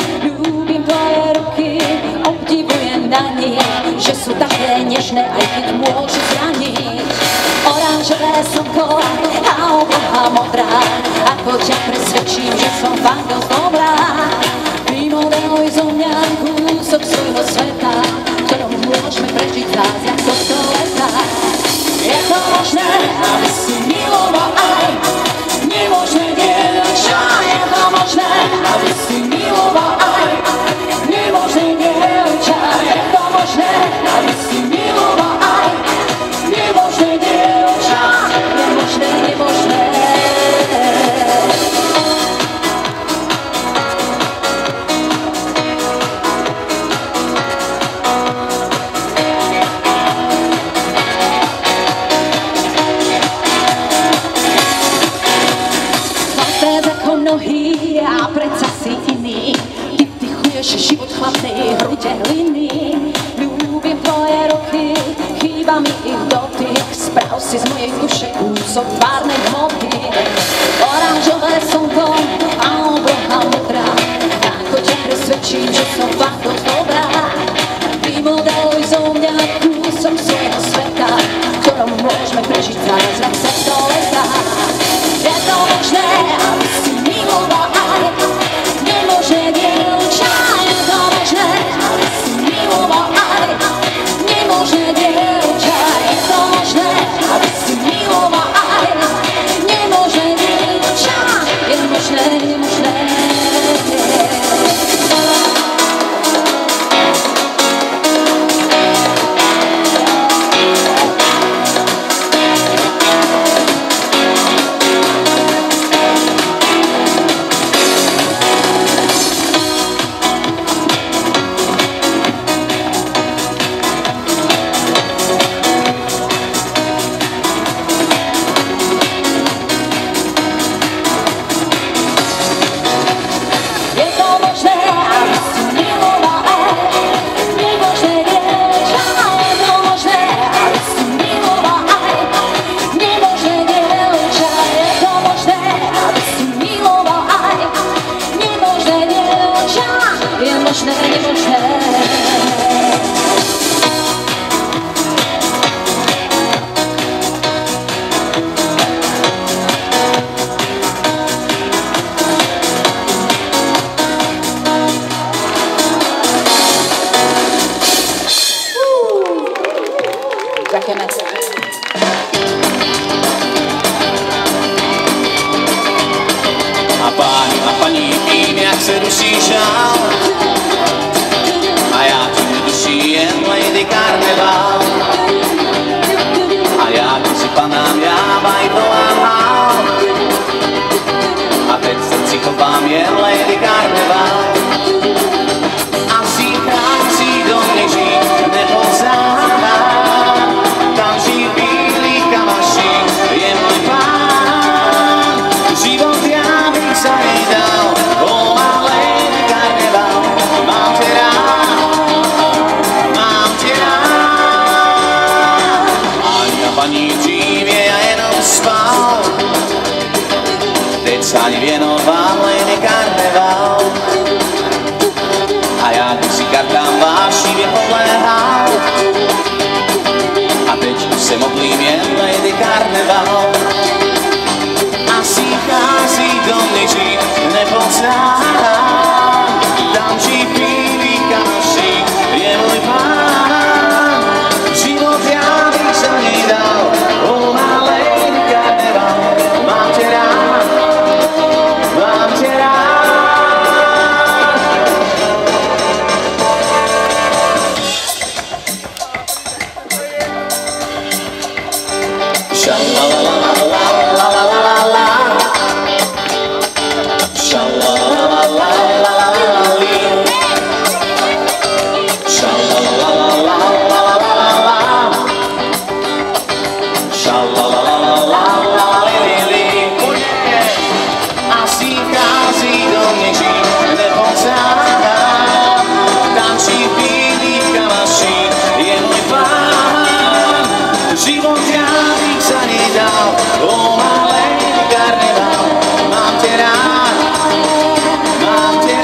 Ľúbim tvoje ruky, obdivujem na nich, že sú také nežné, aj keď môžu zraniť. Oranžové slnko a obloha modrá, ako ťa presvedčím, že som fakt dosť dobrá. Vymodeluj zo mňa kúsok svojho sveta, ktorom môžeme prežiť zás jak tohto leta. Je to možné, aby si miloval aj nemôžne dievča. Je to možné, aby si miloval aj nemôžne dievča. Je to možné, aby si miloval aj nemôžne dievča. Nemožné, nemožné. budeš život chladný, hrude hliny. Ľúbim tvoje ruky, chýba mi ich dotyk. Sprav si z mojej duše kúsok tvárnej hmoty. Oranžové slnko a obloha modrá, ako ťa presvedčím, že som fakt dosť dobrá. Vymodeluj zo mňa kúsok svojho sveta, v ktorom môžeme prežiť zázrak svetlo leta. Je to možné, aby si miloval, nemôže dievča. Je to možné, aby si miloval, nemôže dievča. Je to možné, aby si miloval, nemôže dievča. Je možné, nemožné. A paní vím, jak se dusí žál, a já ti neduší jen Lady Carnival. A já když si panám, já bajtovám hál, a teď v srdci chovám jen Lady Carnival. A přichází do mě žít nepoznám, tam žijí v bílých kamaších, je můj pán. Život já bych za něj dal, o má Lady Carnival. Mám tě rád, mám tě rád. Ani na paní dříve já jenom spal, teď se ani věnoval Lady Carnival. A já když si kartám vášivě podléhal, a teď už se modlím jen Lady Carnival. A přichází do mě žít nepoznám, tam žijí bílí kamaši, je můj pán. Život já bych za něj dal, o má Lady Carnival. Mám tě rád, mám tě rád. Sha-la-la-la-la-la-la-la-la-la. Sha-la-la-la-la-la-la-la-la-la. Sha-la-la-la-la-la-la-la-la. Sha-la-la-la-la-la-la-la-la-la. A přichází do mě žít nepoznám, tam žijí v bílých kamaších, je můj pán. Život já bych za něj dal, o má Lady Carnival. Mám tě rád, mám tě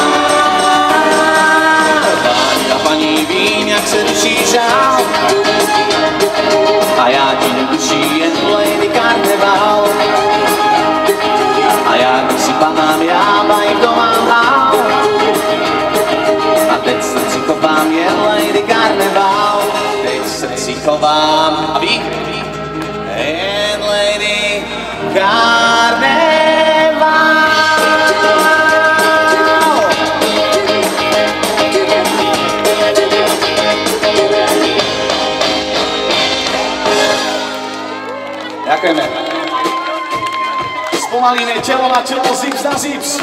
rád. Páni a paní vím, jak se duší žál, a já ti neduší jen Lady Carnival. A já když si panám, já bajk doma hál, a teď v srdci chovám jen Lady Carnival. Teď v srdci chovám, a vy? Jen Lady Carnival. Ďakujeme. Spomalíme tělo na tělo, zips na zips.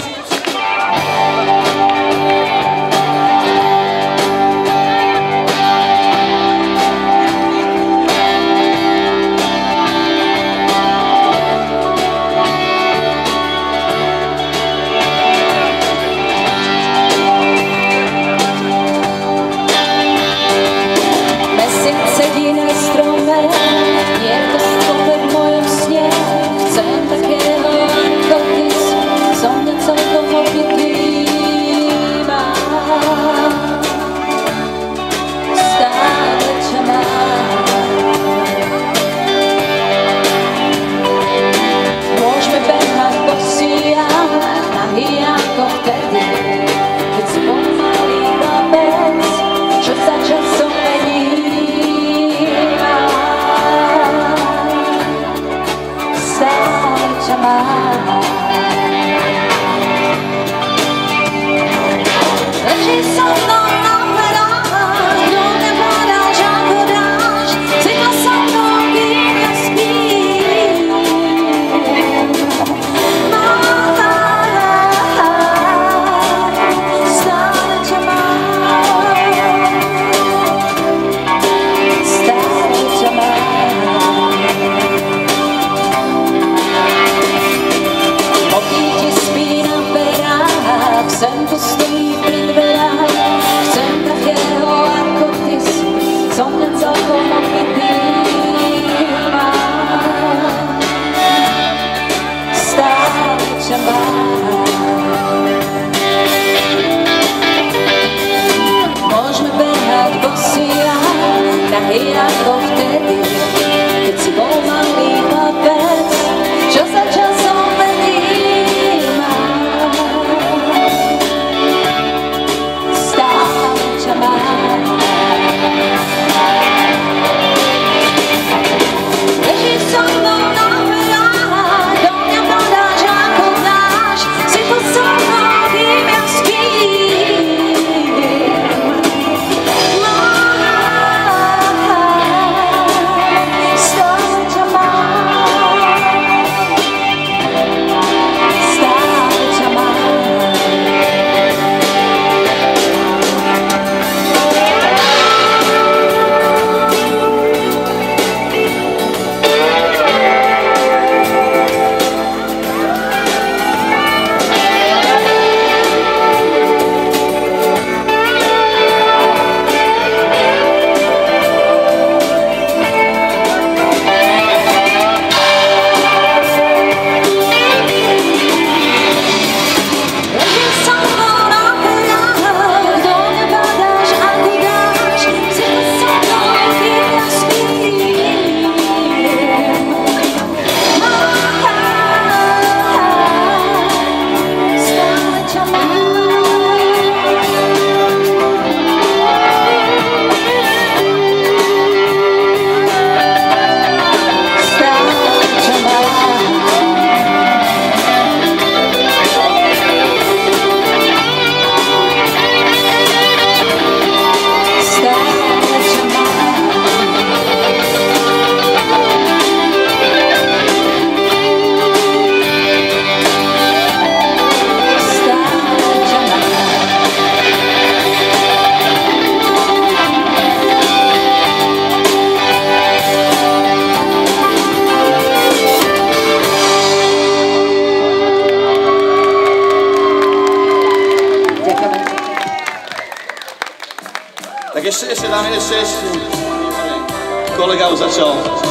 ešte dáme, ešte. Kolega už začal.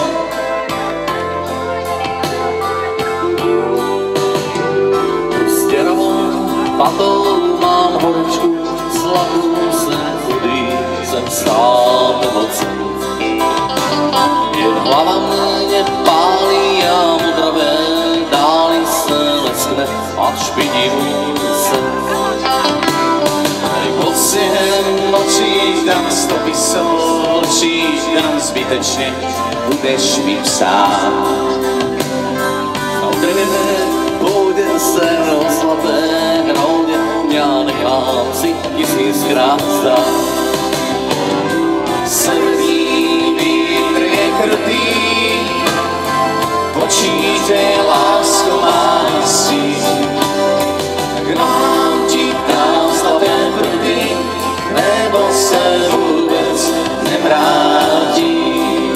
S deravou patou mám horečku, zlatú sem vody, sem stále moci. Jen hlava mě pálí a mudravé dály se leskne a špinivý se. Pociem očí dám stopy solčí, dám zbytečne, budeš mi psát. A drvené půjde se mnou zlaté hroudě, já nechám si tisíckrát zdát. Severní vítr je krutý, počíte lásko má si. K nohám ti dám zlaté prudy, nebo se vůbec nevrátí.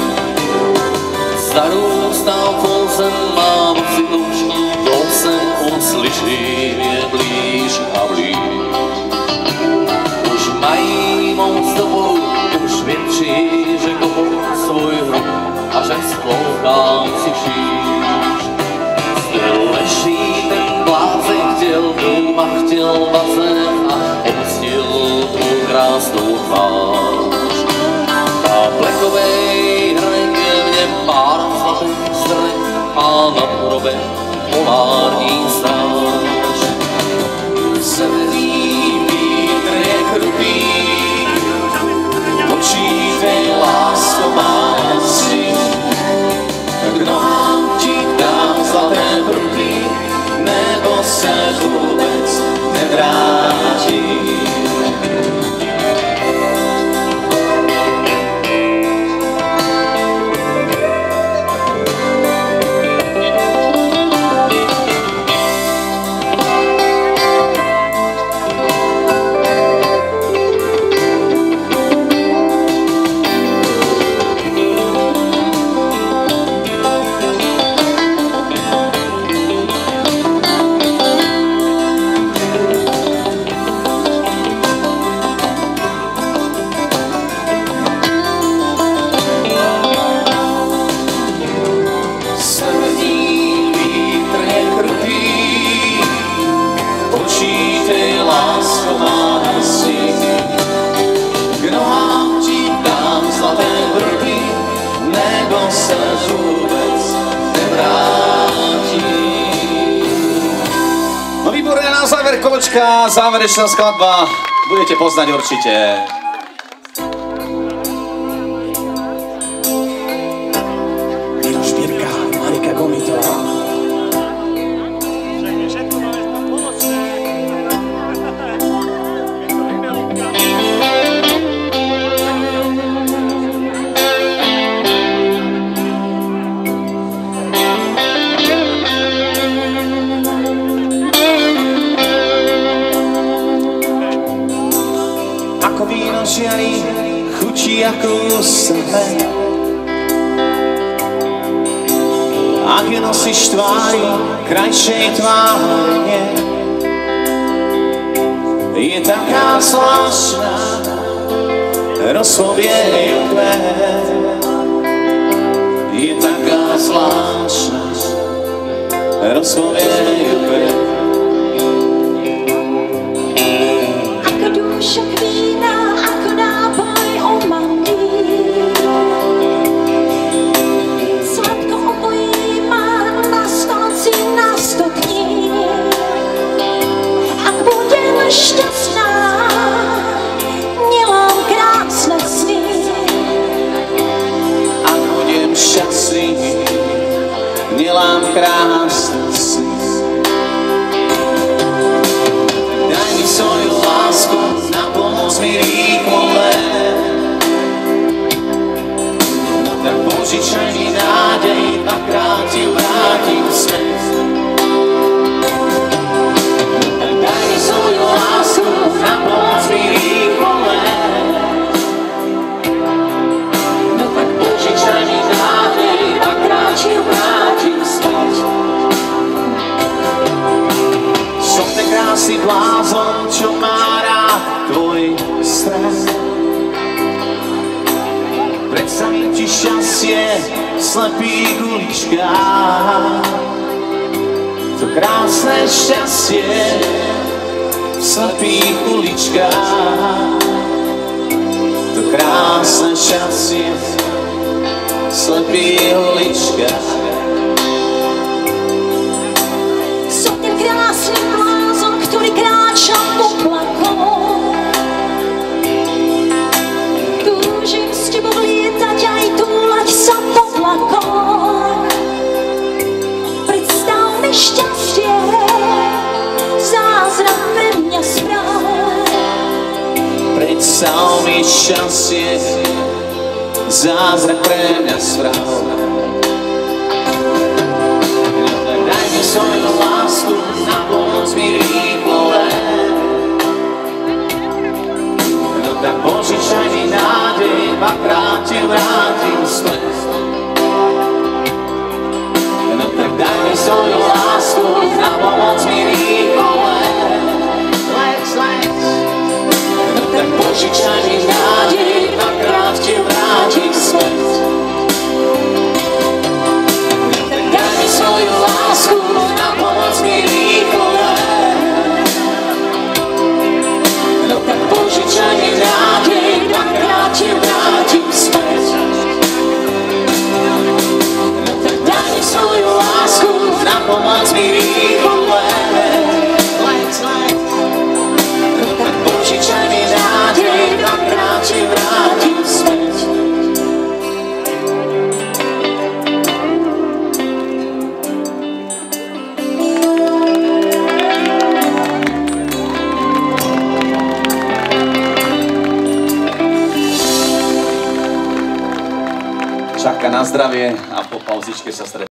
Zarůstá polzem mám si duš, jsem uslyší je blíž a blíž. Už mají mou stopu, už větší řekou svůj hrob a že sploukám si šíš. Zde leží ten blázen, chtěl dům a chtěl bazén a opustil tu krásnou tvář. Na blekovej hraně v něm pár zlatých strech a nad hrobem polární stráž. Severní vítr je krutý, počíte lásko má si. K nohám ti dám zlaté prudy, nebo se vůbec nevrátí. No výborné, na záver kolečka, záverečná skladba, budete poznať určite. Miro Špírka, Marika Gomitová. Ako víno žiari, chutí ako sebe. Ak je nosíš tvári, krajšej tvárne, je taká zvláštna, rozpovie ju kvet. Je taká zvláštna, rozpovie ju kvet. Ako dúšok vína, ako nápoj omamný. Sladko obojí má na stolci na 100 dní. Ak budem šťastná, nemám krásne sny. Ak budem šťastný, nelám krásne sny. slepých uličkách. To krásne šťastie v slepých uličkách. To krásne šťastie v slepých uličkách. Som ten krásny blázon, ktorý kráča oblakom. Túžim s tebou lietať aj túlať sa pod vlakom. Predstav mi šťastie, zázrak pre mňa správ. Predstav mi šťastie, zázrak pre mňa správ. Daj mi svoju lásku, na pomoc mi rýchlo len. No tak požičaj mi nádej, dvakrát ti vrátim späť. No tak daj mi svoju lásku, na pomoc mi rýchlo len. No tak požičaj mi nádej, dvakrát ti vrátim späť. No tak daj mi svoju lásku, na pomoc mi rýchlo len. No tak požičaj mi nádej, dvakrát ti vrátim späť. No tak daj mi svoju lásku, na pomoc mi rýchlo len. No tak požičaj mi nádej, dvakrát ti vrátim späť. Čaká na zdravie a po pauzičke sa stretneme.